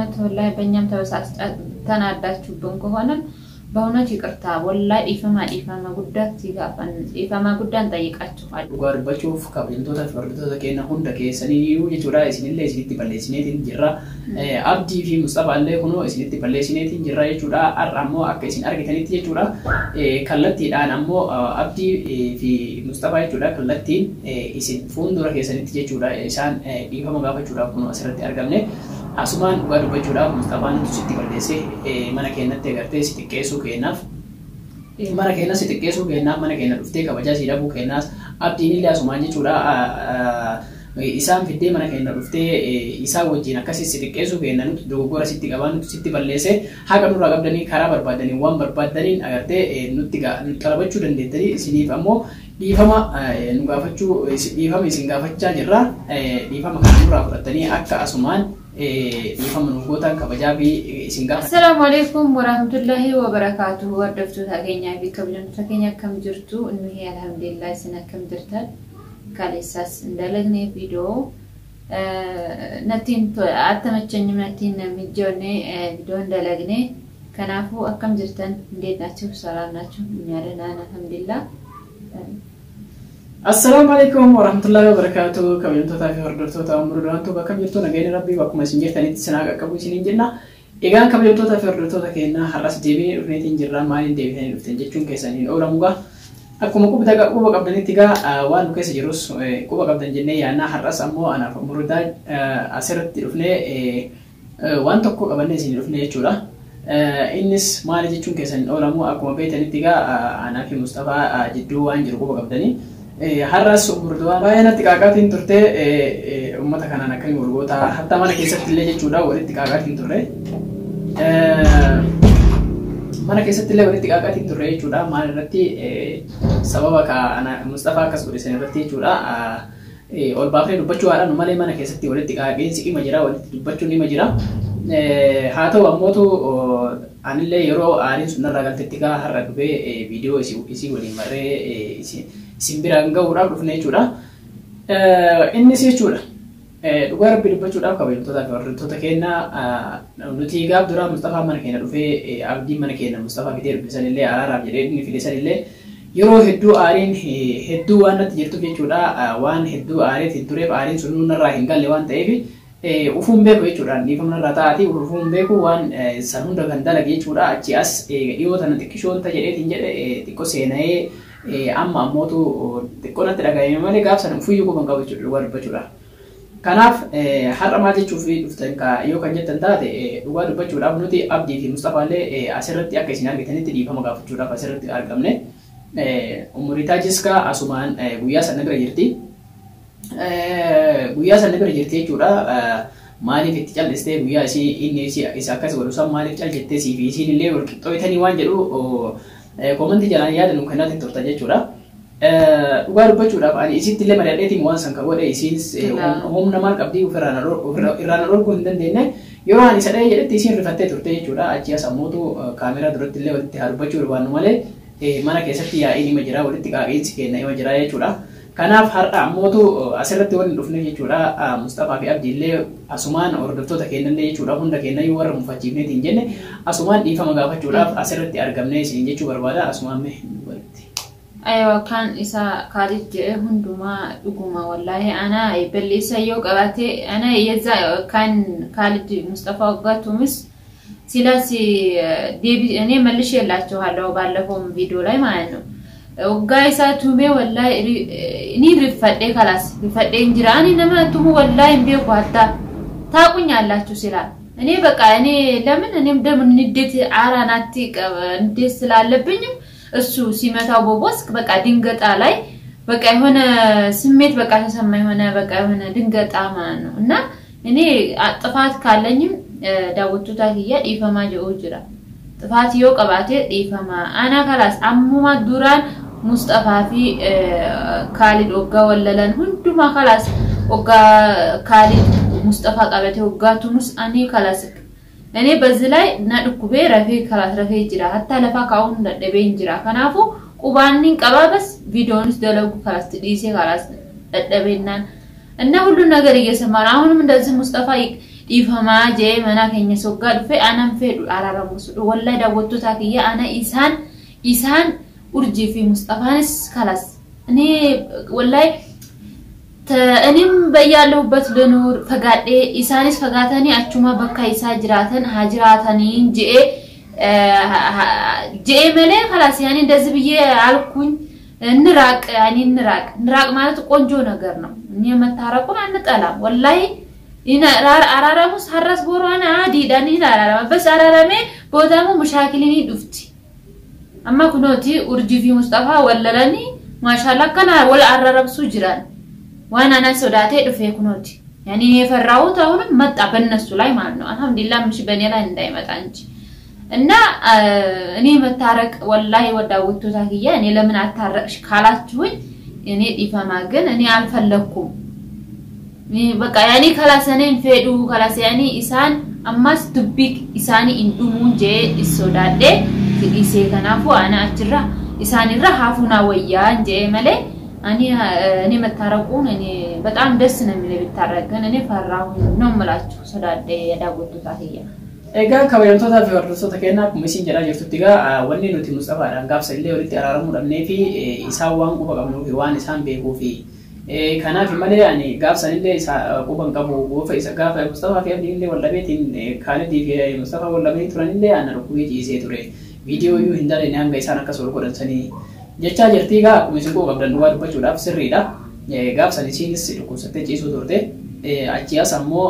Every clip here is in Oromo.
በእውነት ወላሂ በእኛም ተናዳችሁብን ከሆነም በእውነት ይቅርታ ወላሂ ኢፈማ ጉዳት ይጋፋን ኢፈማ ጉዳን ጠይቃችኋል ጓርባቾፍ ካብንቶታ ፈርዶታ ከና ሁንደ ከሰኒዩ የቹራ እስኒለ እስኒቲ በለስኔት እንጅራ አብዲ ፊ ሙስጠፋ አለ ሆኖ እስኒቲ በለስኔት እንጅራ የቹራ አራሞ አከሲን አርገተኒት የቹራ ከለቲ ዳናሞ አብዲ ፊ ሙስጠፋ የቹራ ከለቲ እስን ፉንዱራ ከሰኒት የቹራ ኢሳን ኢፈማ ጋፋቹራ ሆኖ አስረቲ አርገምነ asuman gadu bajura Mustafa nu sitti balleesse mana keenatti agartee sitiqqeessu keenaaf mana keenya sitiqqeessu keenaaf mana keenya dhuftee kabajaa si dhabuu keenaas abdiin illee asumaan jechuudha isaan fiddee mana keenya dhuftee isaa wajjin akkasii sitiqqeessu keenya nuti dogoggora sitti qabaa nuti sitti balleesse haqa nurraa qabdanii karaa barbaadanii waan barbaadaniin agartee nutti qalabachuu dandeettanii isiniif ammoo dhiifama nu gaafachuu dhiifama isin gaafachaa jirra dhiifama kan nurraa fudhatanii akka asumaan السلام عليكم ورحمة الله وبركاته وردفتو تاكينيا في كبجن تاكينيا كم جرتو إنه هي الحمد لله سنة كم جرتال كاليساس ندلقني فيديو نتين عتمتشني نتين مجوني فيديو ندلقني كنافو أكم جرتن نديت ناتشو سلام ناتشو نيارنا الحمد لله السلام عليكم ورحمة الله وبركاته كم ينتظر في هردرتو تأمرنا بكم يرتو نجين ربي وكم سنجر تاني تسناق كابو سنين جنا إيجان كم ينتظر في هردرتو تكينا حرس ديبي رفنتين جرا مالين ديبي هني رفتين جتشون كيسانين أولا موجا أكو مكوب دعا كوبا قبلني تيجا وان كيس جروس كوبا قبلن جنة يانا حرس أمو أنا فمردا أسرت رفنة وان تكو قبلني سنين رفنة جورا إنس مالي جتشون كيسانين أولا مو أكو مبيتني تيجا أنا في مصطفى جدو وان جرو كوبا قبلني harras umurduwa baay'inatti qaaqaatiin turte ummata kanaan akkanii walgoota hatta mana keessatti illee jechuudha walitti qaaqaatiin turre mana keessatti illee walitti qaaqaatiin turre jechuudha maal irratti sababa kana Mustafa akkas godhe san irratti jechuudha ol baafnee dubbachuu haadha malee mana keessatti walitti qaaqeensi ima jira walitti dubbachuun ima jira haa ta'u ammootu anillee yeroo aariin sun irraa galtetti gaa har'a dhufee viidiyoo isii waliin marree simbiraan ga'uudhaaf dhufne jechuudha. Innis jechuudha dhugaa rabbi dubbachuudhaaf kabajamtoota fi hordoftoota keenya nuti gaaf dura Mustafa mana keenya dhufee abdii mana keenya Mustafa fidee dhufesan illee araaraaf jedhee inni fidesan illee yeroo hedduu aariin hedduu waan natti jirtuuf jechuudha waan hedduu aariitiin tureef aariin sun nurraa hin galle waan ta'eef ufuun beeku jechuudha dhiifamna irraa ta'atii ufuun beeku waan san hunda kan dalage jechuudha achi as dhiyoo tana xiqqishoon ta jedheetiin jedhe xiqqoo seena'ee amma ammootu xiqqoonatti dhaga'ame malee gaaf sana fuyyuu kuban qabu jechuudha dhugaa dubbachuudha. Kanaaf har'a maal jechuuf dhuftan yoo kan jettan taate dhugaa dubbachuudhaaf nuti abdii fi Mustafa illee asirratti akka isin argitanitti dhiifama gaafachuudhaaf asirratti argamne umuritaa jiskaa asumaan guyyaa sana bira jirti. Guyyaa sana bira jirti jechuudha. Maaliif itti callistee guyyaa isii inni isa akkas godhusan maaliif caljettee siifi isiin illee wal qixxooytanii waan jedhu komantii jalaan yaada nu kennaatiin turta jechuudha. Dhugaa dubbachuudhaaf ani isitti illee mari'adheetiin waan san kan godhe isiinis humna maal qabdii irraan dhorkuu hin dandeenye yeroo ani isa dha'ee jedhetti isiin rifattee turte jechuudha. Achi as ammootu kaameraa duratti illee walitti haa dubbachuu barbaannu malee mana keessatti yaa'iin ima jira walitti qaaqeensi kenna ima jira jechuudha. Kanaaf har'a ammootu asirratti waliin dhufne jechuudha. Mustafaa fi Abdii illee asumaan hordoftoota kennallee jechuudha hunda kennayyuu warra mufachiifneetiin jenne asumaan dhiifama gaafachuudhaaf asirratti argamne isin jechuu barbaada asumaan mee walitti. Aywa kan isa Khalid jedhe hundumaa dhuguma wallahi ana balleessa yoo qabaate ana yeza kan Khalid Mustafa waggaatumis silaas deebi እኔ መልሼላችኋለሁ ባለፈው ቪዲዮ ላይ ማለት ነው. وقايسة تومي والله إني رفدي خلاص رفدي إنجراني نما تومو والله إنبيو قاتا تاقوني الله تسلا أني بقى أني لمن أني مدة من نديت عراناتي نديت سلا لبنيو السو سيمتا وبوسك بقى دينجت علي بقى هنا سميت بقى تسمى هنا بقى هنا دينجت أمانو إننا أني طفات كالنيم داوتو تاهية إفما جو جرا طفات يو قباتي إفما أنا خلاص عموما دوران مصطفى في خالد وقا وللن هندما خلاص وقا خالد مصطفى قبته وقا تونس أني خلاصك أني بزلاي نادكو بي رفي خلاص رفي جرا حتى لفا كاون دبين جرا كنافو وبانين قبا بس فيديونس دلوكو خلاص تديسي خلاص دبينان እና ሁሉ ነገር እየሰማን አሁንም እንደዚህ ሙስጠፋ ifama je mana kenya sogga dufe anan fedu araramus wallahi dawwattu takiya ana isan urji fi mustafanis khalas ani wallahi እኔም በያለሁበት ለኑር ፈጋዴ ኢሳኒስ ፈጋታኒ አቹማ በካ ኢሳ ጅራተን ሀጅራታኒ ጄ መለ خلاص ያኒ እንደዚህ ብዬ አልኩኝ እንራቅ ያኒ እንራቅ ማለት ቆንጆ ነገር ነው እኔ መታረቁን አንጠላም ወላሂ ኢና አራራሙስ ሐራስ ቦራና አዲ ዳኒ አራራማ በስ አራራሜ ቦታሙ ሙሻኪሊኒ ዱፍቲ አማ ኩኖቲ ኡርጂ ፊ ሙስጠፋ ወለለኒ ማሻአላ ከና ወል አራራብሱ ጅራን وانا انا سوداتي دفه كنوتي يعني يفراوت አሁንም መጣ በእነሱ ላይ ማለት ነው አልহামዱሊላህ ምሽ በኔ ላይ እንዳይመጣ እንጂ እና እኔ መታረቅ ወላሂ ወዳውቱ ታኪያ እኔ ለምን አታረቅሽ ካላችሁኝ እኔ ዲፋማ ግን እኔ አልፈለኩም እኔ በቃ ያኒ ካላሰነን ፌዱ ካላሰ ያኒ ኢሳን አማስ ዱቢክ ኢሳኒ እንዱሙንጄ ኢሶዳዴ ትዲሴ ከናፉ አና አጅራ ኢሳኒ ረሃፉና ወያ እንጄ መለ እኔ መታረቁን እኔ በጣም ደስ ነው የሚለኝ ቢታረቀን እኔ ፈራሁ ነው የምላችሁ ሰዳደ ያዳወጡ ታህያ ኤጋ ከበየንቶታ ፊወርዶሶታ ከና ኩሚሲን ጀራ ጀርቱቲጋ ወኔ ኑቲ ሙስጠፋ ዳንጋፍ ሰለ ወሪቲ አራራሙ ደምኔፊ ኢሳዋን ቁበ ቀብኑ ፊዋን ኢሳን ቤኩፊ ከናፊ ማለ ያኒ ጋፍ ሰለ ኢሳ ቁበን ቀቡ ወፈ ኢሳ ጋፍ ሙስጠፋ ፊ አብዲ እንደ ወለቤቲን ካለዲ ፊ ሙስጠፋ ወለቤቲ ቱራን እንደ አናሩኩ ጂሴ ቱሬ ቪዲዮ ዩ እንዳለ ነንጋ ኢሳን ከሶል ቆደንሰኒ jecha jertiga kumisigo qabdan duwa dubbachuudhaaf sirriidha gaaf sanisiinis dhukkubsattee ciisuu turte achiyaas ammoo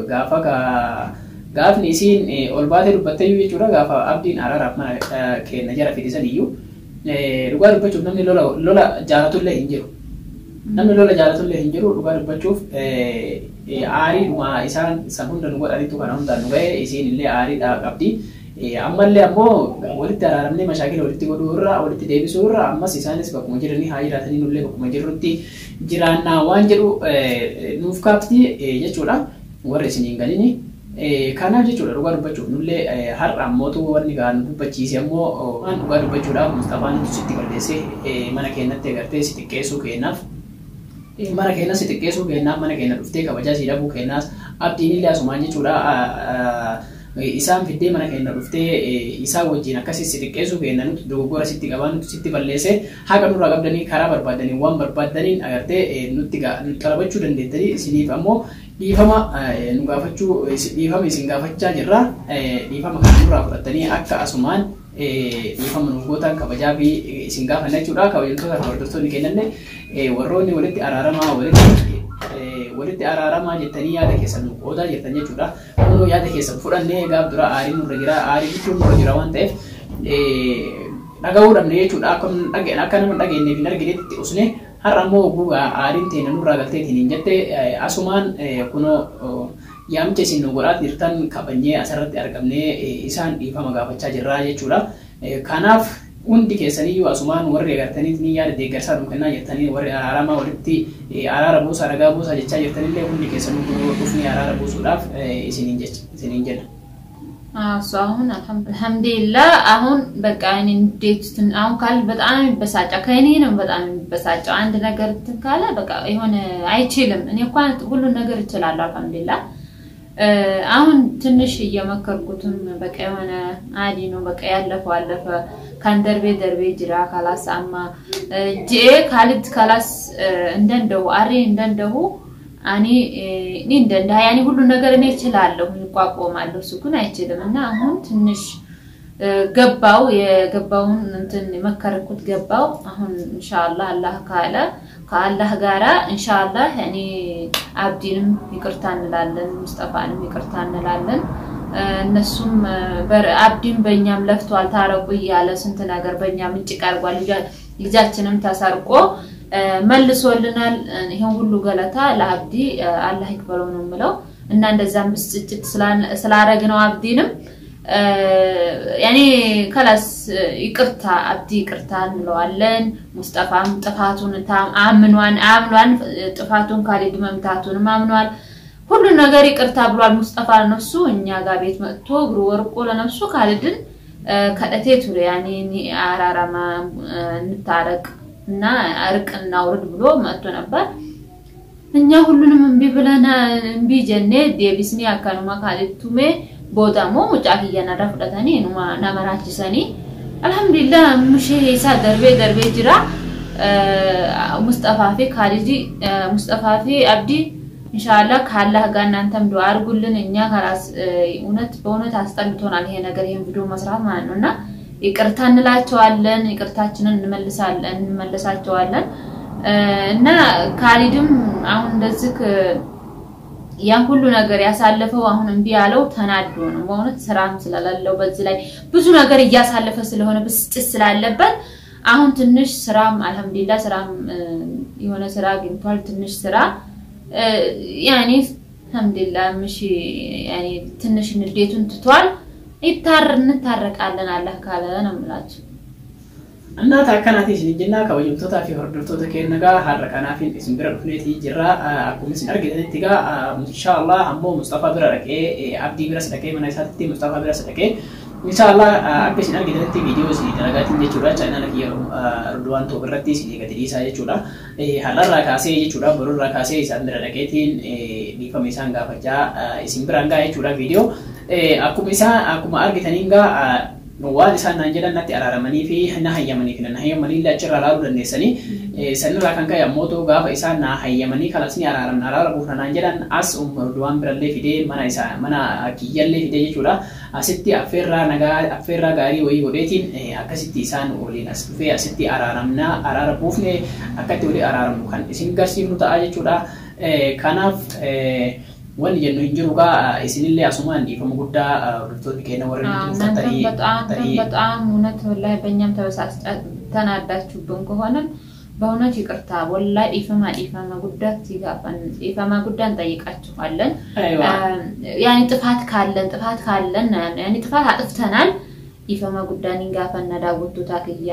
gaafni isiin ol baatee dubbattee iyyuu jechuudha gaafa abdiin araaraaf mana kenna jara fidisan iyyuu dhugaa dubbachuuf namni lola jaalatullee hin jiru namni lola jaalatullee hin jiru dhugaa dubbachuuf aariidhuma isaan san hunda nu godhanitu kana hundaan nu ga'e isiin illee aariidha qabdi ammallee ammoo walitti araaramnee mashaakila walitti godhuurra walitti deebisuurra ammas isaanis bakkuma jiranii haa jiraatanii nullee bakkuma jirrutti jiraannaa waan jedhu nuuf kaafti jechuudha warri isiniin galini kanaaf jechuudha dhugaa dubbachuuf nullee har'a ammootu wanni gaan dubbachiise ammoo waan dhugaa dubbachuudhaaf Mustafaan sitti balleessee mana keenyatti agartee si xiqqeessuu kennaaf mana keenya si xiqqeessuu kennaaf mana keenya dhuftee kabajaa si dhabuu kennaas abdiin illee asumaan jechuudha isaan fiddee mana keenya dhuftee isaa wajjin akkasii si xiqqeessuu kenna nuti dogoggora sitti qabaan nuti sitti balleesse haqa nurraa qabdanii karaa barbaadanii waan barbaadaniin agartee nuti qalabachuu dandeettanii isiniif ammoo dhiifama nu gaafachuu dhiifama isin gaafachaa jirra dhiifama kan nurraa fudhattanii akka asumaan dhiifama nuuf gootan kabajaa fi isin gaafanna jechuudha kabajamtoota hordoftoonni kennanne warroonni walitti araaramaa walitti araaramaa jettanii yaada keessan nu qoodaa jirtan jechuudha kunoo yaada keessan fudhannee gaaf dura aariin nurra jira aarii jechuun nurra jira waan ta'eef dhaga'uu dhabne jechuudha akka nama dhageenyeef hin arginetti usne har'a ammoo gugaa aariin teena nurraa galteetiin hin jette asumaan kunoo yaamicha isin nu godhaa jirtan kabanyee asirratti argamnee isaan dhiifama gaafachaa jirra jechuudha kanaaf hundi keessaniyyuu asumaan warri agartanii ni yaada deeggarsaa nu kennaa jettanii warri araaramaa walitti araara buusaa ragaa buusaa jechaa jirtanillee hundi keessanuu dhufnee araara buusuudhaaf isiniin jenna. አሁን አልহামዱሊላህ አሁን በቃ እኔ እንዴት አሁን ካል በጣም ይበሳጫ ከእኔ ነው በጣም ይበሳጫው አንድ ነገር ተካለ በቃ የሆነ አይችልም እኔ እንኳን ሁሉ ነገር ይችላል አልহামዱሊላህ አሁን ትንሽ እየመከርኩትም በቃ የሆነ አዲ ነው በቃ ያለፈው አለፈ ካንደርቤ ደርቤ ጅራ ካላስ አማ ጄ ካልት ካላስ እንደንደው አሪ እንደንደው አኒ እንደንዳ ያኒ ሁሉ ነገር እኔ እችላለሁ እንቋቆማለሁ እሱኩን አይችልምና አሁን ትንሽ ገባው የገባውን እንትን መከርኩት ገባው አሁን ኢንሻአላህ አላህ ካለ ከአላህ ጋራ ኢንሻአላህ ያኒ አብዲንም ይቅርታ እንላለን ሙስጠፋንም ይቅርታ እንላለን እነሱም አብዲን በእኛም ለፍቷል ታረቁ ይያለ ስንት ነገር በእኛም እንጭ ቀርጓል ልጃችንም ተሰርቆ መልሶልናል ይሄን ሁሉ ገለታ ለአብዲ አላህ ይክበረው ነው ምለው እና እንደዛም ብስጭት ስላረግነው አብዲንም ያኒ ከላስ ይቅርታ አብዲ ይቅርታ እንለዋለን ሙስጠፋም ጥፋቱን አምኗን ጥፋቱን ካሊድ መምታቱን ማምኗል ሁሉ ነገር ይቅርታ ብሏል ሙስጠፋ ነፍሱ እኛ ጋር ቤት መጥቶ ግሩ ወርቆ ለነፍሱ ካሊድን ከደቴቱ ያኒ አራራማ እንታረቅ እና አርቅና ወርድ ብሎ መጥቶ ነበር እኛ ሁሉንም እምቢ ብለና እምቢ ጀኔ ዴቢስኒ አካኑማ ካለቱሜ ቦታሞ ሙጫኪያና ዳፍዳታኒ ኑማ ናመራችሰኒ አልহামዱሊላህ ምሽ ሄሳ ደርቤ ጅራ ሙስጠፋፊ ካሊጂ ሙስጠፋፊ አብዲ ኢንሻአላህ ካላህ ጋር እናንተም ዱአ አድርጉልን እኛ ከራስ እውነት በእውነት አስጠልቶናል ይሄ ነገር ይሄን ቪዲዮ መስራት ማለት ነውና ይቅርታ እንላቸዋለን ይቅርታችንን እንመልሳቸዋለን እና ካሊድም አሁን እንደዚህ ያን ሁሉ ነገር ያሳለፈው አሁን እንቢ ያለው ተናዶ ነው በእውነት ስራም ስለላለው በዚህ ላይ ብዙ ነገር ያሳለፈ ስለሆነ ብስጭት ስላለበት አሁን ትንሽ ስራም አልহামዱሊላህ ስራም የሆነ ስራ አግኝቷል ትንሽ ስራ ያኒ አልহামዱሊላህ ምሽ ያኒ ትንሽ ንዴቱን ትቷል እንታረቃለን አላህ ካለ ነው የምላችሁ እና ታከናቲ ሲጅና ከወይምቶታ ፊ ወርዶቶታ ከነጋ ሐረቀና ፊ እስምብረ ፍኔቲ ጅራ አቁምስ አርገደቲ ጋ ኢንሻአላህ አሞ ሙስጠፋ ብረረቀ አብዲ ብረሰደቀ መናይሳቲ ሙስጠፋ ብረሰደቀ ኢንሻአላህ አብዲ አርገደቲ ቪዲዮ ሲ ደረጋቲ ጀቹራ ቻናል ከየሩ ርድዋን ቶ ብረቲ ሲ ገድሪሳ ጀቹራ ሐራራ ካሴ ጀቹራ በሩራ ካሴ ሳንድረደቀቲን ዲፈሜሳን ጋፈጃ እስምብራንጋ ጀቹራ ቪዲዮ አቁምሳ አቁማ አርገተኒንጋ waan isaan naan jedhan araaramanii fi hayyamanii fi hayyamanii laachirra laaluu dandeessanii sanirraa kan ka'e ammoo gaafa isaan hayyamanii kalasni araaramna araaramuuf naan jedhan as duwaan birallee fidee mana kiyyallee fidee jechuudha asitti affeerraa gaarii wayii godheetiin akkasitti isaan waliin as dhufee asitti araaramuufne akkatti walii araaramu kan isin garsiifnu ta'a jechuudha kanaaf wani jennu hinjiruga isinille asuman difamu gudda ዶክተር ቢከና ወረድ በጣም እውነት ወላሂ በእኛም ተናዳችሁብን ከሆነ በእውነት ይቅርታ ወላሂ ኢፈማ ጉዳት ይጋፋን ኢፈማ ጉዳን ጠይቃችኋለን ያኒ ጥፋት ካለን ያኒ ጥፋት አጥፍተናል ኢፈማ ጉዳን ይጋፋና ዳውቱ ታክያ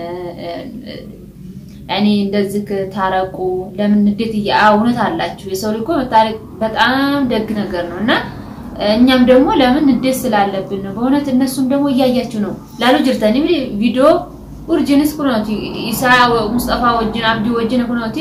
ያኒ እንደዚህ ታረቁ ለምን ንዴት ያውነት አላችሁ የሰው ልጅ መታረቅ በጣም ደግ ነገር ነውና እኛም ደግሞ ለምን ንዴት ስላለብን ነው በእውነት እነሱም ደግሞ ያያያችሁ ነው ላሉ ጅርተኒ ቪዲዮ ኡርጂንስ ኩኖቲ ኢሳ ሙስጠፋ ወጅን አብዲ ወጅን ኩኖቲ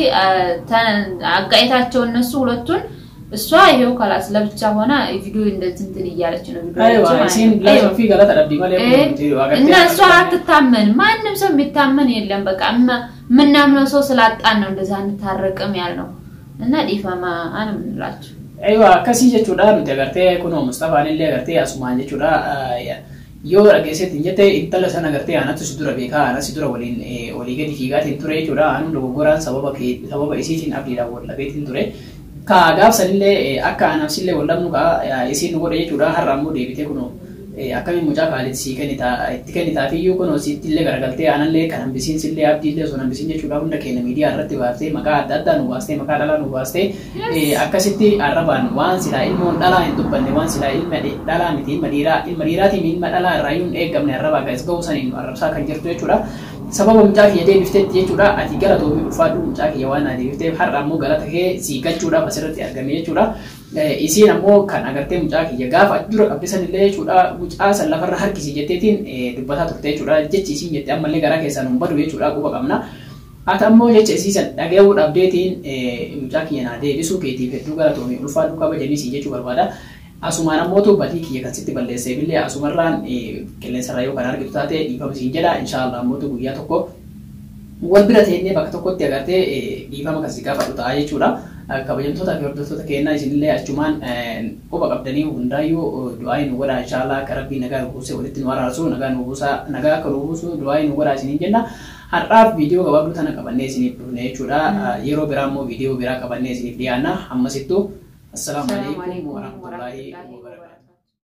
አጋይታቸው እነሱ ሁለቱን እሷ ይሄው ካላስ ለብቻ ሆና ቪዲዮ እንደዚህ እንትን ይያለች ነው ቪዲዮ አይሲን ላይፍ ፊ ጋር ተደብዲ ማለት ነው እና እሷ አትታመን ማንንም ሰው የሚታመን የለም በቃ ምናምነው ሰው ስላጣን ነው እንደዛ እንታረቅም ያልነው እና ዲፋማ አንምንላችሁ አይዋ ከሲ ጀቹዳ ነው ተገርቴ ኩኖ ሙስጠፋ ነለ ገርቴ አስማን ጀቹዳ yoo dhageessetti injete intala sana gartee anatu sidura beeka ana sidura walii gadi fiigaatiin ture jechuudha anu dogoggoraan sababa isiitiin abdiidhaan wallabeetiin ture ka gaafsanillee akka anafsillee wallabnu ka isiin godhe jechuudha har'a ammoo deebitee kuno akkamiin mucaa kaalitti sii itti kennitaafiyyuu kuno siittillee garagaltee anallee kan hambisiin sillee abdiillee sun hambisiin jechuudha hunda keenya miidiyaa irratti baaftee maqaa adda addaa nu baastee maqaa dhalaa nu baastee akkasitti arrabaan waan silaa ilmoon dhalaa hin dubbanne waan silaa ilma dhalaa miti ilma dhiiraatiin ilma dhalaa irraa yuun eeggamne arrabaa gaas ga'uu saniin arrabsaa kan jirtu jechuudha sababa mucaa kiyya deebifteetti jechuudha ati gara toobii dhufaadhu mucaa kiyya waan deebifteef har'a ammoo galata kee sii galchuudhaaf asirratti argame jechuudha isiin ammoo kan agartee mucaa kiyya gaafa dura qabbisanillee jechuudha mucaa san lafarra harkisi jetteetiin dubbataa turte jechuudha jechi isiin jette ammallee garaa keessaan hin badu jechuudha quba qabna ati ammoo jecha isiisan dhaga'uu dhabdeetiin mucaa kiyya naa deebisuu keetiif hedduu gara toobii dhufaadhu kabajanii sii jechuu barbaada asumaan ammoo batii kiyya kan sitti balleessee billee asumarraan qilleensarraa yoo kan argitu taate dhiifama siin jedha inshaallah ammoo guyyaa tokko wal bira ta'ee bakka tokkotti agartee dhiifama kan si gaafadhu ta'a jechuudha kabajamtoota fi hordoftoota keenyaa isinillee achumaan quba qabdanii hundaayyuu du'aayi nu godha inshaallah akka rabbii nagaa nu buusee walitti nu araarsu nagaa akka nu buusu du'aayi nu godha isiniin jenna har'aaf viidiyoo gabaabduu tana qabannee isiniif dhufne jechuudha yeroo biraa immoo viidiyoo biraa qabannee isiniif dhiyaanna ammasittuu السلام عليكم ورحمة الله وبركاته.